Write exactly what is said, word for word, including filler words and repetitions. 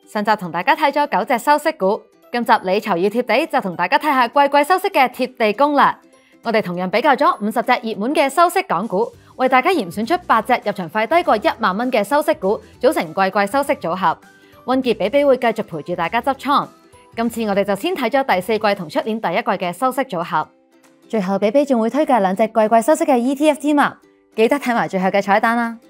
上集同大家睇咗九隻收息股，今集理財要貼地就同大家睇下季季收息嘅貼地攻略。我哋同樣比較咗五十隻熱門嘅收息港股，為大家嚴選出八隻入場費低過一萬蚊嘅收息股，組成季季收息組合。溫傑比比會繼續陪住大家執倉。今次我哋就先睇咗第四季同出年第一季嘅收息組合，最後比比仲會推介兩隻季季收息嘅 E T F 添啊！記得睇埋最後嘅彩蛋啦。